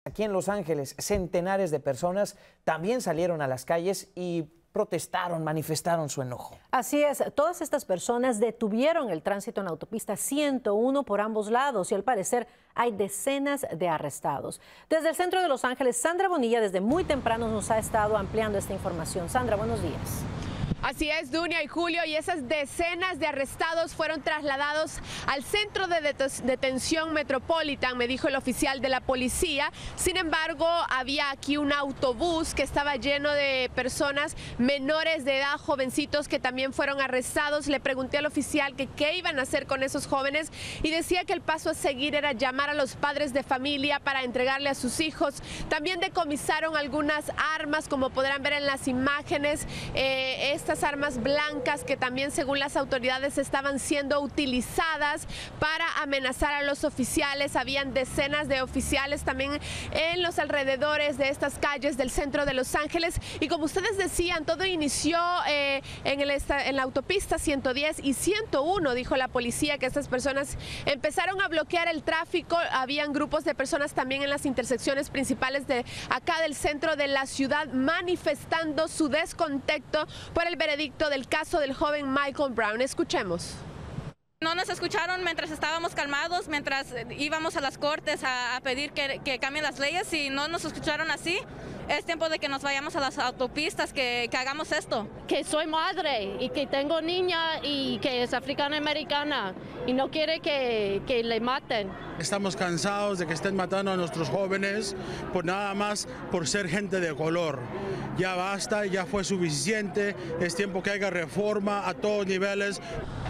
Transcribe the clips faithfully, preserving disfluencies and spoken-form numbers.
Aquí en Los Ángeles, centenares de personas también salieron a las calles y protestaron, manifestaron su enojo. Así es, todas estas personas detuvieron el tránsito en la autopista ciento uno por ambos lados y al parecer hay decenas de arrestados. Desde el centro de Los Ángeles, Sandra Bonilla desde muy temprano nos ha estado ampliando esta información. Sandra, buenos días. Así es, Dunia y Julio, y esas decenas de arrestados fueron trasladados al centro de detención Metropolitan, me dijo el oficial de la policía. Sin embargo, había aquí un autobús que estaba lleno de personas menores de edad, jovencitos que también fueron arrestados. Le pregunté al oficial que qué iban a hacer con esos jóvenes y decía que el paso a seguir era llamar a los padres de familia para entregarle a sus hijos. También decomisaron algunas armas, como podrán ver en las imágenes. Eh, Estas armas blancas que también, según las autoridades, estaban siendo utilizadas para amenazar a los oficiales. Habían decenas de oficiales también en los alrededores de estas calles del centro de Los Ángeles. Y como ustedes decían, todo inició eh, en, el, en la autopista ciento diez y ciento uno, dijo la policía, que estas personas empezaron a bloquear el tráfico. Habían grupos de personas también en las intersecciones principales de acá del centro de la ciudad manifestando su descontento por el veredicto del caso del joven Michael Brown. Escuchemos. No nos escucharon mientras estábamos calmados, mientras íbamos a las cortes a, a pedir que, que cambien las leyes, y no nos escucharon así. Es tiempo de que nos vayamos a las autopistas, que, que hagamos esto. Que soy madre y que tengo niña y que es africana-americana y no quiere que, que le maten. Estamos cansados de que estén matando a nuestros jóvenes por nada más por ser gente de color. Ya basta, ya fue suficiente, es tiempo que haya reforma a todos niveles.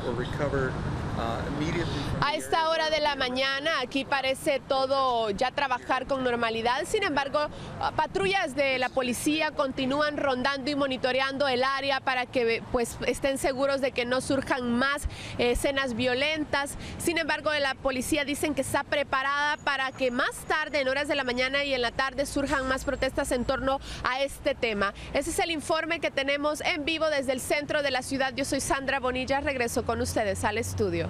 A esta hora de la mañana aquí parece todo ya trabajar con normalidad. Sin embargo, patrullas de la policía continúan rondando y monitoreando el área para que pues estén seguros de que no surjan más escenas violentas. Sin embargo, la policía dicen que está preparada para que más tarde, en horas de la mañana y en la tarde, surjan más protestas en torno a este tema. Ese es el informe que tenemos en vivo desde el centro de la ciudad. Yo soy Sandra Bonilla, regreso con ustedes al estudio.